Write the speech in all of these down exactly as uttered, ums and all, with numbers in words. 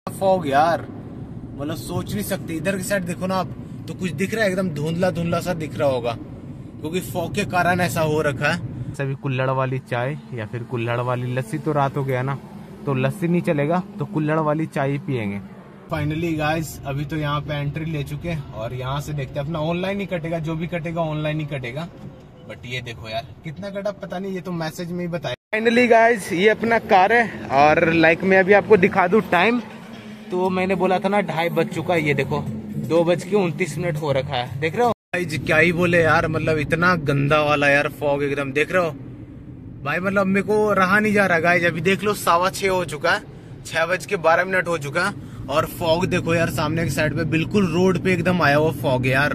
Fog यार, मतलब सोच नहीं सकते। इधर की साइड देखो ना आप, तो कुछ दिख रहा है, एकदम धुंधला धुंधला सा दिख रहा होगा, क्योंकि फॉग के कारण ऐसा हो रखा है। सभी कुल्हड़ वाली चाय या फिर कुल्हड़ वाली लस्सी, तो रात हो गया ना, तो लस्सी नहीं चलेगा, तो कुल्हड़ वाली चाय पियेंगे। फाइनली गाइस, अभी तो यहाँ पे एंट्री ले चुके हैं और यहाँ से देखते हैं, अपना ऑनलाइन ही कटेगा, जो भी कटेगा ऑनलाइन ही कटेगा। बट ये देखो यार कितना कटा पता नहीं, ये तो मैसेज में ही बताया। फाइनली गाइस, ये अपना कार है और लाइक मैं अभी आपको दिखा दूं टाइम, तो मैंने बोला था ना ढाई बज चुका है, ये देखो दो बज के उनतीस मिनट हो रखा है, देख रहे हो भाई। क्या ही बोले यार, मतलब इतना गंदा वाला यार फॉग एकदम, देख रहे हो भाई, मतलब मेरे को रहा नहीं जा रहा गाइस। अभी देख लो सवा छह हो चुका है, छह बज के बारह मिनट हो चुका है और फॉग देखो यार सामने की साइड पे, बिल्कुल रोड पे एकदम आया हुआ फॉग यार।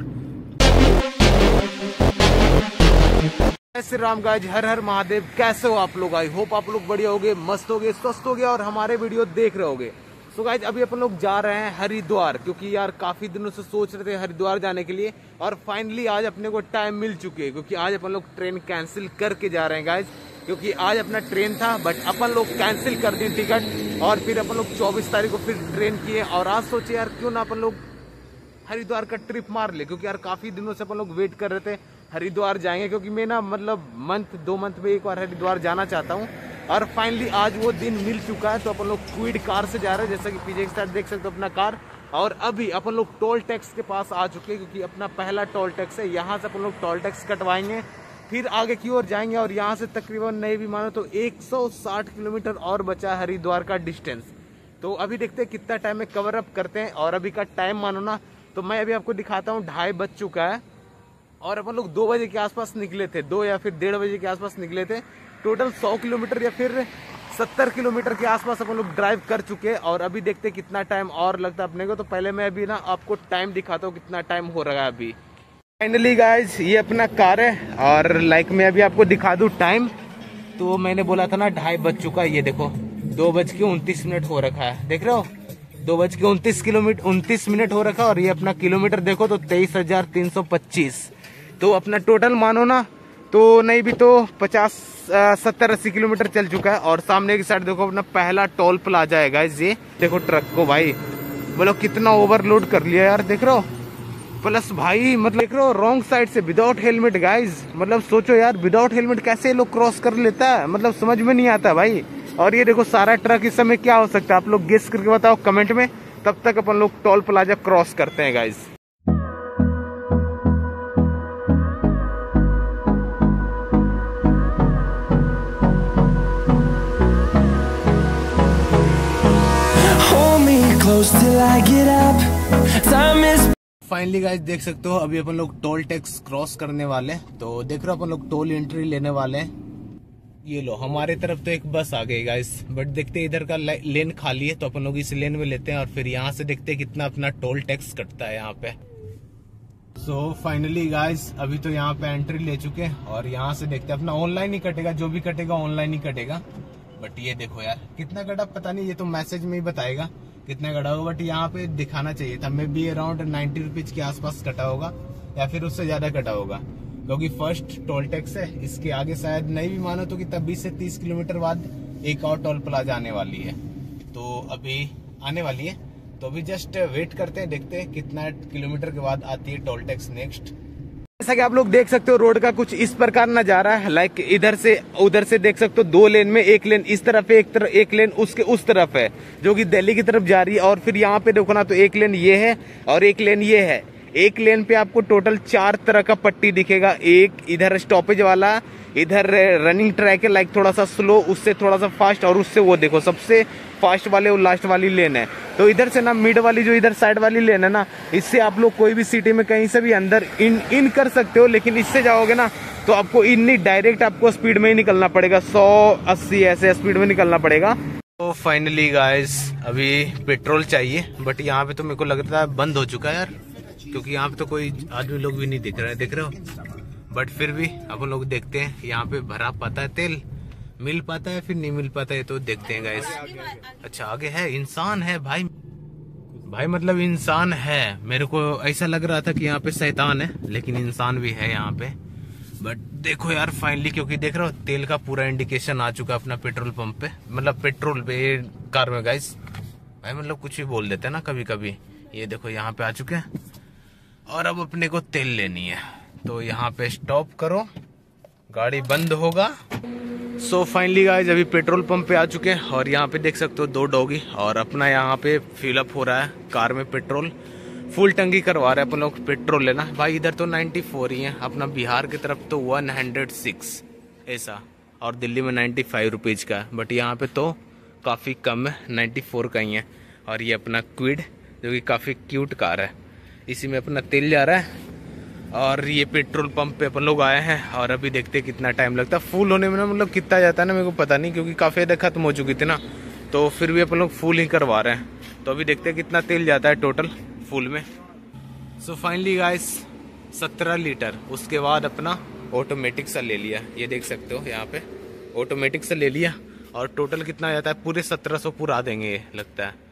श्री राम गाइस, हर हर महादेव। कैसे हो आप लोग? आई होप आप लोग बढ़िया होगे, मस्त होगे, स्वस्थ होगे और हमारे वीडियो देख रहे होगे। सो गाइस, अभी अपन लोग जा रहे हैं हरिद्वार, क्योंकि यार काफी दिनों से सोच रहे थे हरिद्वार जाने के लिए और फाइनली आज अपने को टाइम मिल चुके हैं, क्योंकि आज अपन लोग ट्रेन कैंसिल करके जा रहे हैं गाइस, क्योंकि आज अपना ट्रेन था बट अपन लोग कैंसिल कर दी टिकट और फिर अपन लोग चौबीस तारीख को फिर ट्रेन किए और आज सोचे यार क्यों ना अपन लोग हरिद्वार का ट्रिप मार ले, क्योंकि यार काफी दिनों से अपन लोग वेट कर रहे थे हरिद्वार जाएंगे, क्योंकि मैं ना मतलब मंथ दो मंथ में एक बार हरिद्वार जाना चाहता हूँ और फाइनली आज वो दिन मिल चुका है। तो अपन लोग क्विड कार से जा रहे हैं, जैसा कि पीछे की साइड देख सकते हो अपना कार, और अभी अपन लोग टोल टैक्स के पास आ चुके हैं, क्योंकि अपना पहला टोल टैक्स है। यहाँ से अपन लोग टोल टैक्स कटवाएंगे, फिर आगे की ओर जाएंगे और यहाँ से तकरीबन नहीं भी मानो तो एक सौ साठ किलोमीटर और बचा है हरिद्वार का डिस्टेंस। तो अभी देखते हैं कितना टाइम में कवर अप करते हैं, और अभी का टाइम मानो ना तो मैं अभी आपको दिखाता हूँ, ढाई बज चुका है और अपन लोग दो बजे के आसपास निकले थे, दो या फिर डेढ़ बजे के आसपास निकले थे। टोटल सौ किलोमीटर या फिर सत्तर किलोमीटर के आसपास अपन लोग ड्राइव कर चुके हैं और अभी देखते हैं कितना टाइम और लगता है अपने को। तो पहले मैं अभी ना आपको टाइम दिखाता हूँ कितना टाइम हो रहा है अभी। फाइनली गाइज, ये अपना कार है और लाइक मैं अभी आपको दिखा दूं टाइम, तो मैंने बोला था ना ढाई बज चुका है, ये देखो दो बज के उनतीस मिनट हो रखा है, देख रहे हो दो बज के उनतीस किलोमीटर उनतीस मिनट हो रखा है और ये अपना किलोमीटर देखो तो तेईस हजार तीन सौ पच्चीस। तो अपना टोटल मानो ना तो नहीं भी तो पचास सत्तर अस्सी किलोमीटर चल चुका है। और सामने की साइड देखो अपना पहला टोल प्लाजा है गाइस, ये देखो ट्रक को भाई, बोलो कितना ओवरलोड कर लिया यार, देख रहे हो। प्लस भाई मतलब देख रहे हो रॉन्ग साइड से विदाउट हेलमेट गाइज, मतलब सोचो यार विदाउट हेलमेट कैसे लोग क्रॉस कर लेता है, मतलब समझ में नहीं आता भाई। और ये देखो सारा ट्रक इस समय क्या हो सकता है, आप लोग गेस करके बताओ कमेंट में, तब तक अपन लोग टोल प्लाजा क्रॉस करते हैं गाइज। फाइनली गाइस देख सकते हो अभी अपन लोग टोल टैक्स क्रॉस करने वाले हैं, तो देख रहे हो अपन लोग टोल एंट्री लेने वाले हैं। ये लो हमारे तरफ तो एक बस आ गई गाइस, बट देखते हैं इधर का लेन खाली है तो अपन लोग इस लेन में लेते हैं और फिर यहाँ से देखते हैं कितना अपना टोल टैक्स कटता है यहाँ पे। सो फाइनली गाइस, अभी तो यहाँ पे एंट्री ले चुके हैं और यहाँ से देखते हैं, अपना ऑनलाइन ही कटेगा, जो भी कटेगा ऑनलाइन ही कटेगा। बट ये देखो यार कितना कटा पता नहीं, ये तो मैसेज में ही बताएगा कितना कटा होगा, बट यहाँ पे दिखाना चाहिए था, maybe around ninety rupees के आसपास कटा होगा या फिर उससे ज्यादा कटा होगा, क्योंकि फर्स्ट टोल टैक्स है। इसके आगे शायद नहीं भी मानो तो कि तब बीस से तीस किलोमीटर बाद एक और टोल प्लाजा आने वाली है, तो अभी आने वाली है, तो अभी जस्ट वेट करते हैं, देखते हैं कितना किलोमीटर के बाद आती है टोल टैक्स नेक्स्ट। जैसा कि आप लोग देख सकते हो रोड का कुछ इस प्रकार नजारा है, लाइक इधर से उधर से देख सकते हो दो लेन में, एक लेन इस तरफ है, एक तरफ एक लेन उसके उस तरफ है जो कि दिल्ली की तरफ जा रही है। और फिर यहाँ पे देखो ना तो एक लेन ये है और एक लेन ये है, एक लेन पे आपको टोटल चार तरह का पट्टी दिखेगा, एक इधर स्टॉपेज वाला, इधर रनिंग ट्रैक है लाइक थोड़ा सा स्लो, उससे थोड़ा सा फास्ट, और उससे वो देखो सबसे फास्ट वाले वो लास्ट वाली लेन है। तो इधर से ना मिड वाली जो इधर साइड वाली लेन है ना, इससे आप लोग कोई भी सिटी में कहीं से भी अंदर इन इन कर सकते हो, लेकिन इससे जाओगे ना तो आपको इन नहीं डायरेक्ट आपको स्पीड में ही निकलना पड़ेगा, सौ अस्सी ऐसे स्पीड में निकलना पड़ेगा। तो फाइनली गाइस अभी पेट्रोल चाहिए, बट यहाँ पे तो मेरे को लगता है बंद हो चुका है यार, क्योंकि यहाँ पे तो कोई आदमी लोग भी नहीं दिख रहे हैं, देख रहे हो। बट फिर भी अपन लोग देखते हैं यहाँ पे भरा पाता है तेल, मिल पाता है फिर नहीं मिल पाता है, तो देखते हैं गाइस। अच्छा आगे है, इंसान है भाई, भाई मतलब इंसान है। मेरे को ऐसा लग रहा था कि यहाँ पे शैतान है, लेकिन इंसान भी है यहाँ पे। बट देखो यार फाइनली, क्योंकि देख रहे हो तेल का पूरा इंडिकेशन आ चुका है अपना पेट्रोल पंप पे, मतलब पेट्रोल पे कार में गाइस। भाई मतलब कुछ भी बोल देते हैं ना कभी कभी। ये देखो यहाँ पे आ चुके हैं और अब अपने को तेल लेनी है, तो यहाँ पे स्टॉप करो, गाड़ी बंद होगा। सो फाइनली गाइस अभी पेट्रोल पंप पे आ चुके हैं और यहाँ पे देख सकते हो दो डॉगी और अपना यहाँ पे फिल अप हो रहा है कार में पेट्रोल। फुल टंकी करवा रहे हैं अपन लोग पेट्रोल लेना। भाई इधर तो चौरानवे ही है, अपना बिहार की तरफ तो एक सौ छह ऐसा, और दिल्ली में पचानवे रुपीज का है, बट यहाँ पे तो काफ़ी कम है, चौरानवे का ही है। और ये अपना क्विड जो कि काफ़ी क्यूट कार है, इसी में अपना तेल जा रहा है। और ये पेट्रोल पंप पे अपन लोग आए हैं और अभी देखते हैं कितना टाइम लगता है फुल होने में ना, मतलब कितना जाता है ना मेरे को पता नहीं, क्योंकि काफ़ी ज़्यादा खत्म हो चुकी थी ना, तो फिर भी अपन लोग फुल ही करवा रहे हैं। तो अभी देखते हैं कितना तेल जाता है टोटल फुल में। सो फाइनली गाइस सत्रह लीटर, उसके बाद अपना ऑटोमेटिक सा ले लिया, ये देख सकते हो यहाँ पे ऑटोमेटिक से ले लिया। और टोटल कितना जाता है, पूरे सत्रह सौ पूरा देंगे ये लगता है।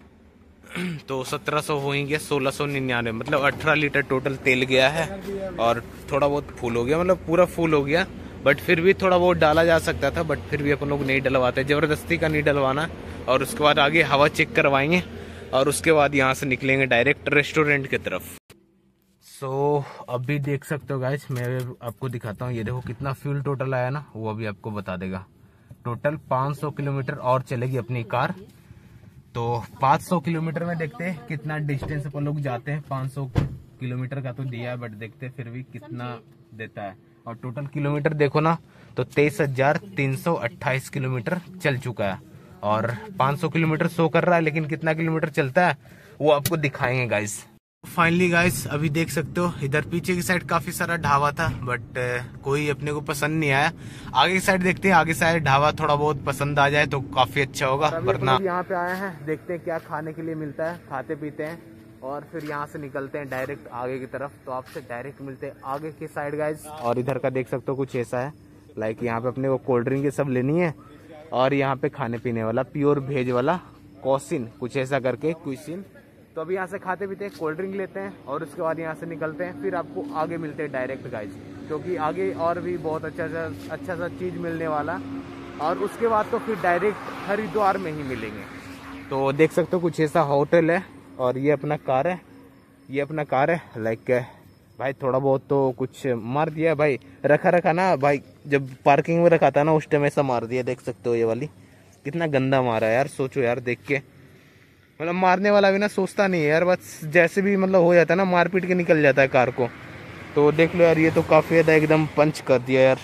तो सत्रह सौ हो ही गया, सोलह सौ निन्यानवे, मतलब अठारह लीटर टोटल तेल गया है। और थोड़ा बहुत फुल हो गया, मतलब पूरा फुल हो गया, बट फिर भी थोड़ा बहुत डाला जा सकता था, बट फिर भी अपन लोग नहीं डलवाते, ज़बरदस्ती का नहीं डलवाना। और उसके बाद आगे हवा चेक करवाएंगे और उसके बाद यहाँ से निकलेंगे डायरेक्ट रेस्टोरेंट की तरफ। सो so, अभी देख सकते हो गाइस, मैं आपको दिखाता हूँ, ये देखो कितना फ्यूल टोटल आया ना, वो अभी आपको बता देगा। टोटल पाँच सौ किलोमीटर और चलेगी अपनी कार। तो पाँच सौ किलोमीटर में देखते हैं कितना डिस्टेंस अपन लोग जाते हैं। पाँच सौ किलोमीटर का तो दिया है, बट देखते हैं फिर भी कितना देता है। और टोटल किलोमीटर देखो ना, तो तेईस हजार तीन सौ अट्ठाईस किलोमीटर चल चुका है। और पाँच सौ किलोमीटर शो कर रहा है, लेकिन कितना किलोमीटर चलता है वो आपको दिखाएंगे गाइस। फाइनली गाइस अभी देख सकते हो इधर पीछे की साइड काफी सारा ढाबा था, बट uh, कोई अपने को पसंद नहीं आया। आगे की साइड देखते हैं, आगे साइड ढाबा थोड़ा बहुत पसंद आ जाए तो काफी अच्छा होगा। वरना यहाँ पे आए हैं, देखते हैं क्या खाने के लिए मिलता है, खाते पीते हैं और फिर यहाँ से निकलते हैं डायरेक्ट आगे की तरफ। तो आपसे डायरेक्ट मिलते हैं आगे की साइड गाइस। और इधर का देख सकते हो कुछ ऐसा है, लाइक यहाँ पे अपने को कोल्ड ड्रिंक ये सब लेनी है, और यहाँ पे खाने पीने वाला प्योर वेज वाला कॉसिन कुछ ऐसा करके क्विसिन। तो अभी यहाँ से खाते पीते हैं, कोल्ड ड्रिंक लेते हैं और उसके बाद यहाँ से निकलते हैं, फिर आपको आगे मिलते हैं डायरेक्ट गाइस, क्योंकि आगे और भी बहुत अच्छा सा अच्छा सा चीज़ मिलने वाला। और उसके बाद तो फिर डायरेक्ट हरिद्वार में ही मिलेंगे। तो देख सकते हो कुछ ऐसा होटल है और ये अपना कार है, ये अपना कार है। लाइक भाई थोड़ा बहुत तो कुछ मार दिया भाई, रखा रखा ना भाई, जब पार्किंग में रखा था ना उस टाइम ऐसा मार दिया। देख सकते हो ये वाली कितना गंदा मारा है यार, सोचो यार देख के, मतलब मारने वाला भी ना सोचता नहीं है यार, बस जैसे भी मतलब हो जाता है ना, मार पीट के निकल जाता है कार को। तो देख लो यार, ये तो काफी ज्यादा एकदम पंच कर दिया यार।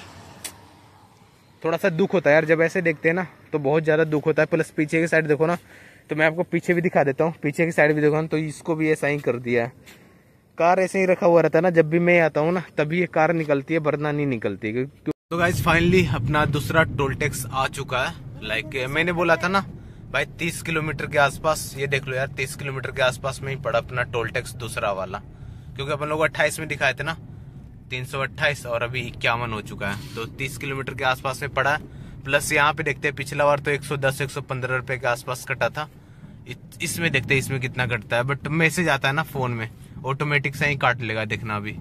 थोड़ा सा दुख होता है यार जब ऐसे देखते हैं ना, तो बहुत ज्यादा दुख होता है। प्लस पीछे की साइड देखो ना, तो मैं आपको पीछे भी दिखा देता हूँ, पीछे की साइड भी देखो ना, तो इसको भी ऐसा ही कर दिया है। कार ऐसे ही रखा हुआ रहता है ना, जब भी मैं आता हूँ ना तभी ये कार निकलती है, वरना नहीं निकलती। तो गाइस फाइनली अपना दूसरा टोल टैक्स आ चुका है। लाइक मैंने बोला था ना भाई तीस किलोमीटर के आसपास, ये देख लो यार तीस किलोमीटर के आसपास में ही पड़ा अपना टोल टैक्स दूसरा वाला, क्योंकि अपन लोग अट्ठाईस में दिखाए थे ना, तीन सौ अट्ठाईस और अभी इक्यावन हो चुका है, तो तीस किलोमीटर के आसपास में पड़ा। प्लस यहाँ पे देखते हैं पिछला बार तो एक सौ दस एक सौ पंद्रह रुपए के आसपास कटा था, इसमें देखते हैं इसमें कितना कटता है। बट मैसेज आता है ना फोन में, ऑटोमेटिक से ही काट लेगा, देखना अभी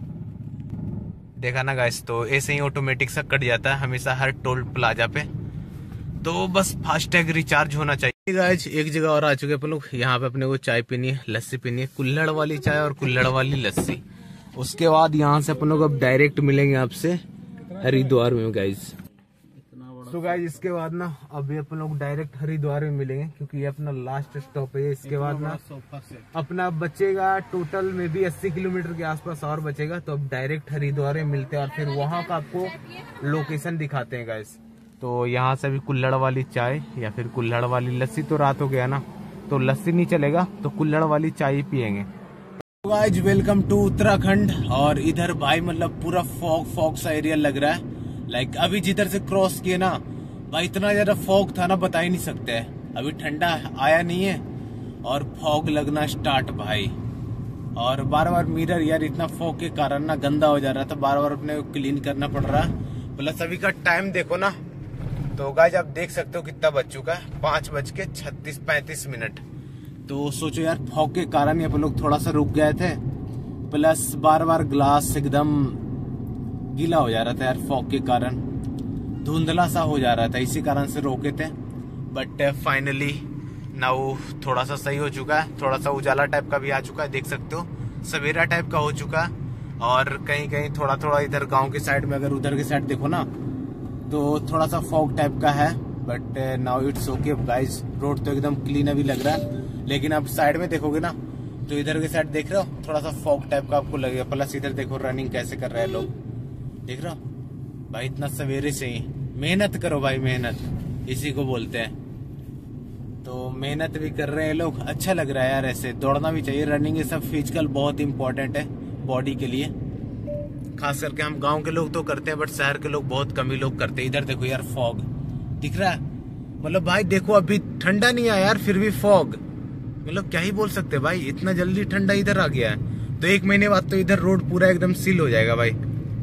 देखा ना गाइस। तो ऐसे ही ऑटोमेटिक सा कट जाता है हमेशा हर टोल प्लाजा पे, तो बस फास्टैग रिचार्ज होना चाहिए। गाइस एक जगह और आ चुके अपन लोग, यहाँ पे अपने को चाय पीनी है, लस्सी पीनी है, कुल्हड़ वाली चाय और कुल्हड़ वाली लस्सी। उसके बाद यहाँ से अपन लोग अब डायरेक्ट मिलेंगे आपसे हरिद्वार में गाइस। तो गाइस इसके बाद ना अभी अपन लोग डायरेक्ट हरिद्वार में मिलेंगे, क्योंकि ये अपना लास्ट स्टॉप है। इसके बाद ना अपना बचेगा टोटल में भी अस्सी किलोमीटर के आसपास और बचेगा, तो अब डायरेक्ट हरिद्वार में मिलते हैं और फिर वहाँ का आपको लोकेशन दिखाते हैं गाइस। तो यहाँ से भी कुल्हड़ वाली चाय या फिर कुल्हड़ वाली लस्सी, तो रात हो गया ना तो लस्सी नहीं चलेगा, तो कुल्हड़ वाली चाय ही पियेंगे। तो गाइस वेलकम टू उत्तराखंड। और इधर भाई मतलब पूरा फॉग फॉग सा एरिया लग रहा है। लाइक अभी जिधर से क्रॉस किए ना भाई, इतना ज्यादा फॉग था ना बता ही नहीं सकते है। अभी ठंडा आया नहीं है और फॉग लगना स्टार्ट भाई। और बार बार मिरर यार इतना फॉग के कारण ना गंदा हो जा रहा था, बार बार अपने को क्लीन करना पड़ रहा है। प्लस अभी का टाइम देखो ना, तो गाइस आप देख सकते हो कितना बज चुका है, पांच बज के छत्तीस पैंतीस मिनट। तो सोचो यार फॉग के कारण अपन लोग थोड़ा सा रुक गए थे, प्लस बार बार ग्लास एकदम गीला हो जा रहा था यार फॉग के कारण, धुंधला सा हो जा रहा था, इसी कारण से रोके थे। बट फाइनली नाउ थोड़ा सा सही हो चुका है, थोड़ा सा उजाला टाइप का भी आ चुका है, देख सकते हो सवेरा टाइप का हो चुका है। और कहीं कहीं थोड़ा थोड़ा इधर गांव के साइड में, अगर उधर के साइड देखो ना तो थोड़ा सा फॉग टाइप का है, but now it's okay guys. Road तो एकदम क्लीन अभी लग रहा है, लेकिन आप साइड में देखोगे ना तो इधर के साइड देख रहे हो थोड़ा सा फॉग टाइप का आपको लगेगा। प्लस इधर देखो रनिंग कैसे कर रहे हैं लोग, देख रहे हो भाई, इतना सवेरे से ही मेहनत करो भाई, मेहनत इसी को बोलते हैं। तो मेहनत भी कर रहे हैं लोग, अच्छा लग रहा है यार। ऐसे दौड़ना भी चाहिए, रनिंग ये सब फिजिकल बहुत इंपॉर्टेंट है बॉडी के लिए। खास करके हम गांव के लोग तो करते हैं, बट शहर के लोग बहुत कम ही लोग करते हैं। इधर देखो यार फॉग दिख रहा है, मतलब भाई देखो अभी ठंडा नहीं आया यार, फिर भी फॉग, मतलब क्या ही बोल सकते हैं भाई, इतना जल्दी ठंडा इधर आ गया है। तो एक महीने बाद तो इधर रोड पूरा एकदम सील हो जाएगा भाई।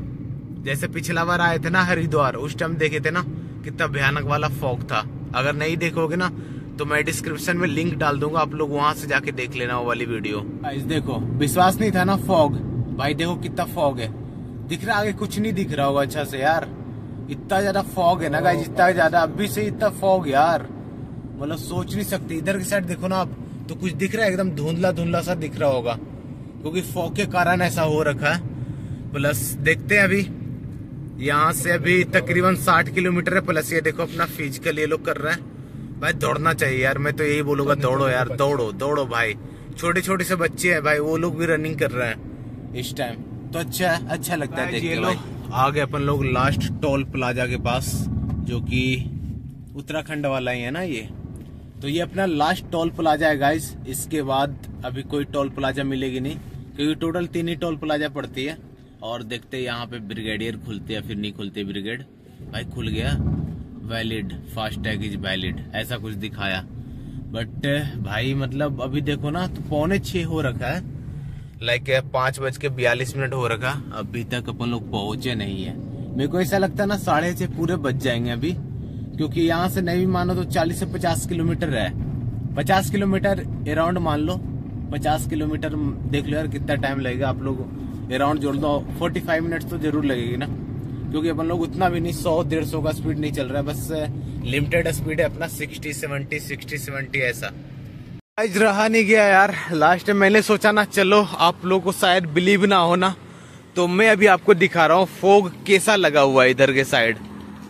जैसे पिछला बार आए थे ना हरिद्वार, उस टाइम देखे थे ना कितना भयानक वाला फॉग था। अगर नहीं देखोगे ना तो मैं डिस्क्रिप्शन में लिंक डाल दूंगा, आप लोग वहां से जाके देख लेना वो वाली वीडियो। गाइस देखो विश्वास नहीं था ना फॉग, भाई देखो कितना फॉग है, दिख रहा आगे कुछ नहीं दिख रहा होगा अच्छा से यार, इतना ज्यादा फॉग है ना गाइस, इतना ज्यादा अभी से इतना फॉग यार, मतलब सोच नहीं सकते। इधर की साइड देखो ना आप तो कुछ दिख रहा है, एकदम धुंधला धुंधला सा दिख रहा होगा, क्योंकि फॉग के कारण ऐसा हो रखा है। प्लस देखते हैं अभी यहाँ से अभी तकरीबन साठ किलोमीटर है। प्लस ये देखो अपना फिजिकल ये लोग कर रहे हैं भाई, दौड़ना चाहिए यार, मैं तो यही बोलूंगा दौड़ो यार, दौड़ो दौड़ो भाई। छोटे छोटे से बच्चे हैं भाई, वो लोग भी रनिंग कर रहे हैं इस टाइम, तो अच्छा है, अच्छा लगता है देख के भाई। आ गए अपन लोग लास्ट टोल प्लाजा के पास, जो कि उत्तराखंड वाला ही है ना ये, तो ये अपना लास्ट टोल प्लाजा है गाइस। इसके बाद अभी कोई टोल प्लाजा मिलेगी नहीं, क्योंकि टोटल तीन ही टोल प्लाजा पड़ती है। और देखते यहाँ पे ब्रिगेडियर खुलते या फिर नहीं खुलते। ब्रिगेड भाई खुल गया, valid, FASTag is valid, ऐसा कुछ दिखाया। बट भाई मतलब अभी देखो ना तो पौने छह हो रखा है, लाइक पांच बज के बयालीस मिनट हो रखा, अभी तक अपन लोग पहुंचे नहीं है। मेरे को ऐसा लगता है ना साढ़े छह पूरे बज जाएंगे अभी, क्योंकि यहाँ से नहीं भी मानो तो चालीस से पचास किलोमीटर है, पचास किलोमीटर अराउंड मान लो, पचास किलोमीटर देख लो यार कितना टाइम लगेगा। आप लोग अराउंड जोड़ दो, फोर्टी फाइव मिनट तो जरूर लगेगी ना, क्योंकि अपन लोग उतना भी नहीं, सौ डेढ़ सौ का स्पीड नहीं चल रहा है, बस लिमिटेड स्पीड है अपना, सिक्सटी सेवेंटी सिक्सटी सेवेंटी ऐसा। आज रहा नहीं गया यार, लास्ट में मैंने सोचा ना चलो आप लोगों को शायद बिलीव ना हो ना, तो मैं अभी आपको दिखा रहा हूँ फॉग कैसा लगा हुआ है इधर के साइड।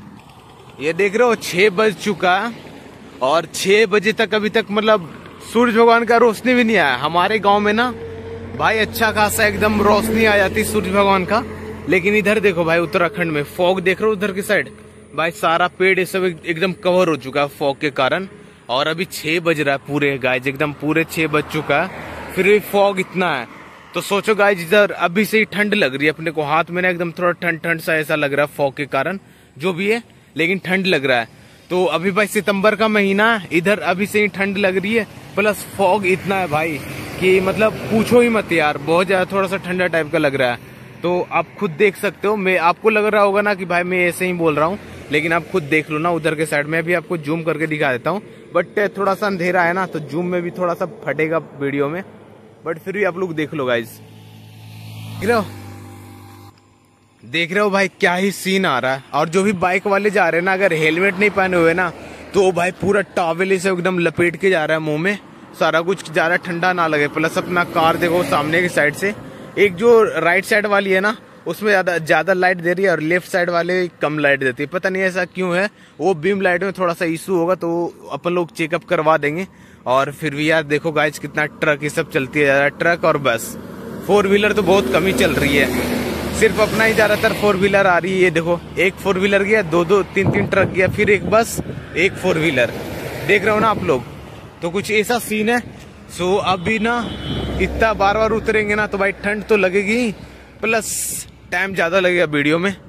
ये देख रहे हो छह बज चुका है और छह बजे तक अभी तक मतलब सूरज भगवान का रोशनी भी नहीं आया। हमारे गांव में ना भाई अच्छा खासा एकदम रोशनी आ जाती सूरज भगवान का, लेकिन इधर देखो भाई उत्तराखंड में फॉग देख रहे हो उधर की साइड, भाई सारा पेड़ ये सब एकदम कवर हो चुका है फॉग के कारण। और अभी छह बज रहा है पूरे गाइज, एकदम पूरे छह बज चुका है, फिर भी फॉग इतना है। तो सोचो गाइज इधर अभी से ही ठंड लग रही है अपने को, हाथ में ना एकदम थोड़ा ठंड ठंड सा ऐसा लग रहा है फॉग के कारण, जो भी है लेकिन ठंड लग रहा है। तो अभी भाई सितंबर का महीना, इधर अभी से ही ठंड लग रही है, प्लस फॉग इतना है भाई कि मतलब पूछो ही मत यार, बहुत ज्यादा थोड़ा सा ठंडा टाइप का लग रहा है। तो आप खुद देख सकते हो, मैं आपको लग रहा होगा ना कि भाई मैं ऐसे ही बोल रहा हूँ, लेकिन आप खुद देख लो ना उधर के साइड में। भी आपको जूम करके दिखा देता हूँ, बट थोड़ा सा अंधेरा है ना तो जूम में भी थोड़ा सा फटेगा वीडियो में, बट फिर भी आप लोग देख लो गाइज। देख रहे हो देख रहे हो भाई क्या ही सीन आ रहा है। और जो भी बाइक वाले जा रहे हैं ना, अगर हेलमेट नहीं पहने हुए ना तो भाई पूरा टॉवेल से एकदम लपेट के जा रहा है मुंह में, सारा कुछ ज्यादा ठंडा ना लगे। प्लस अपना कार देखो सामने की साइड से, एक जो राइट साइड वाली है ना उसमें ज्यादा ज्यादा लाइट दे रही है और लेफ्ट साइड वाले कम लाइट देती है, पता नहीं ऐसा क्यों है। वो बीम लाइट में थोड़ा सा इशू होगा तो अपन लोग चेकअप करवा देंगे। और फिर भी यार देखो गाइज कितना ट्रक ये सब चलती है, ट्रक और बस, फोर व्हीलर तो बहुत कम ही चल रही है, सिर्फ अपना ही ज्यादातर फोर व्हीलर आ रही है। ये देखो एक फोर व्हीलर गया, दो दो तीन तीन ट्रक गया, फिर एक बस, एक फोर व्हीलर, देख रहे हो ना आप लोग। तो कुछ ऐसा सीन है। सो अभी ना इतना बार बार उतरेंगे ना तो भाई ठंड तो लगेगी, प्लस टाइम ज्यादा लगेगा वीडियो में।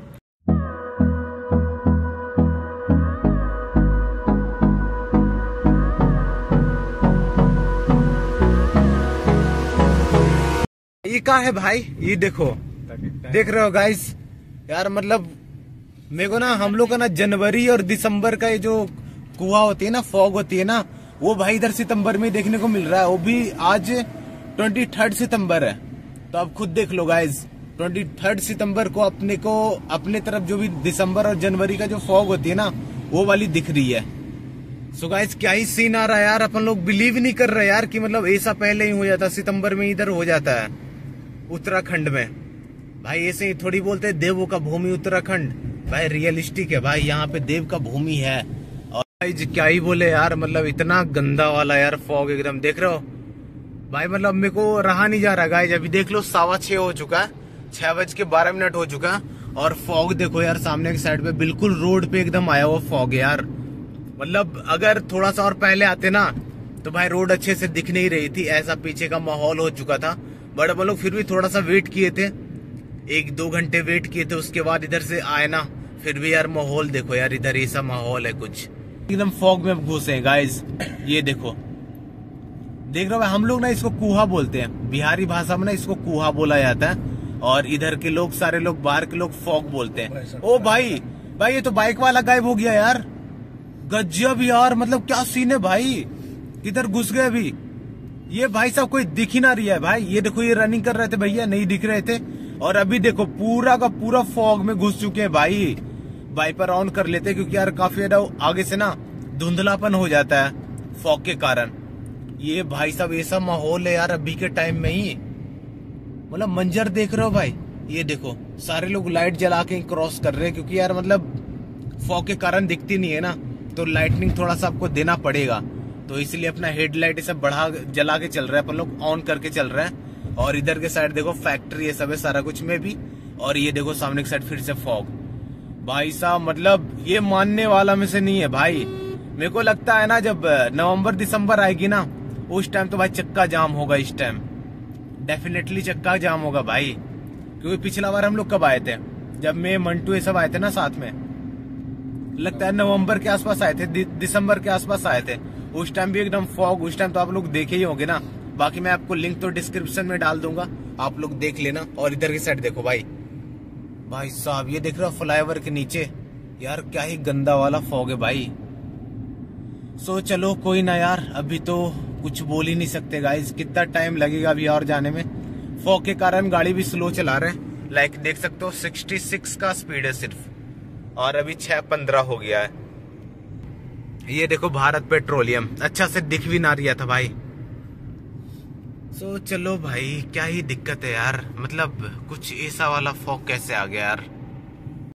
ये क्या है भाई, ये देखो, देख रहे हो गाइस यार, मतलब मेरे को ना हम लोग का ना जनवरी और दिसंबर का ये जो कुआ होती है ना, फॉग होती है ना, वो भाई इधर सितंबर में देखने को मिल रहा है। वो भी आज ट्वेंटी थर्ड सितंबर है, तो आप खुद देख लो गाइज, ट्वेंटी थर्ड सितंबर को अपने को अपने तरफ जो भी दिसंबर और जनवरी का जो फॉग होती है ना वो वाली दिख रही है। सो गाइस क्या ही सीन आ रहा है यार, अपन लोग बिलीव नहीं कर रहे यार कि मतलब ऐसा पहले ही हो जाता, सितंबर में इधर हो जाता है उत्तराखंड में। भाई ऐसे ही थोड़ी बोलते हैं देवों का भूमि उत्तराखंड, भाई रियलिस्टिक है भाई, यहाँ पे देव का भूमि है। और भाई क्या ही बोले यार, मतलब इतना गंदा वाला यार फॉग एकदम, देख रहे हो भाई, मतलब मेरे को रहा नहीं जा रहा गाइस। अभी देख लो सवा छह हो चुका है, छह बज के बारह मिनट हो चुका है और फॉग देखो यार सामने की साइड पे बिल्कुल रोड पे एकदम आया हुआ फॉग है यार। मतलब अगर थोड़ा सा और पहले आते ना तो भाई रोड अच्छे से दिख नहीं रही थी, ऐसा पीछे का माहौल हो चुका था। बट हम लोग फिर भी थोड़ा सा वेट किए थे, एक दो घंटे वेट किए थे, उसके बाद इधर से आए ना, फिर भी यार माहौल देखो यार, इधर ऐसा माहौल है कुछ एकदम फॉग में घुसे हैं गाइस। ये देखो देख रहे हो, हम लोग ना इसको कुहा बोलते हैं, बिहारी भाषा में ना इसको कुहा बोला जाता है, और इधर के लोग सारे लोग बाहर के लोग फॉग बोलते हैं। ओ भाई भाई ये तो बाइक वाला गायब हो गया यार, गजब यार, मतलब क्या सीन है भाई, किधर घुस गए अभी ये भाई साहब, कोई दिख ही ना रही है भाई। ये देखो ये रनिंग कर रहे थे भैया, नहीं दिख रहे थे, और अभी देखो पूरा का पूरा फॉग में घुस चुके हैं भाई। वाइपर ऑन कर लेते क्योंकि यार काफी ज्यादा आगे से ना धुंधलापन हो जाता है फॉग के कारण। ये भाई साहब ऐसा माहौल है यार अभी के टाइम में ही, मतलब मंजर देख रहे हो भाई, ये देखो सारे लोग लाइट जला के क्रॉस कर रहे हैं, क्योंकि यार मतलब फॉग के कारण दिखती नहीं है ना, तो लाइटनिंग थोड़ा सा आपको देना पड़ेगा, तो इसलिए अपना हेडलाइट सब बढ़ा जला के चल रहा है, अपन लोग ऑन करके चल रहे हैं। और इधर के साइड देखो फैक्ट्री ये सब है सारा कुछ में भी, और ये देखो सामने की साइड फिर से फॉग। भाई साहब मतलब ये मानने वाला में से नहीं है भाई, मेरे को लगता है ना जब नवंबर दिसंबर आएगी ना उस टाइम तो भाई चक्का जाम होगा, इस टाइम डेफिनेटली चक्का जाम होगा भाई। क्योंकि पिछला बार हम लोग कब आए थे, जब मैं मंटू ये सब आए थे ना साथ में, लगता है नवंबर के आसपास आए थे, दिसंबर के आसपास आए थे, उस टाइम भी एकदम फॉग, उस टाइम तो आप लोग देखे ही होंगे ना। बाकी मैं आपको लिंक तो डिस्क्रिप्शन में डाल दूंगा, आप लोग देख लेना। और इधर की साइड देखो भाई, भाई साहब ये देख रहे हो फ्लाईओवर के नीचे, यार क्या ही गंदा वाला फॉग है भाई। सो चलो कोई ना यार, अभी तो कुछ बोल ही नहीं सकते गाइस, कितना टाइम लगेगा अभी और जाने में। फॉग के कारण गाड़ी भी स्लो चला रहे हैं, लाइक देख सकते हो छियासठ का स्पीड है सिर्फ, और अभी छह पंद्रह हो गया है। ये देखो भारत पेट्रोलियम अच्छा से दिख भी ना रहा था भाई। सो चलो भाई क्या ही दिक्कत है यार, मतलब कुछ ऐसा वाला फॉग कैसे आ गया यार।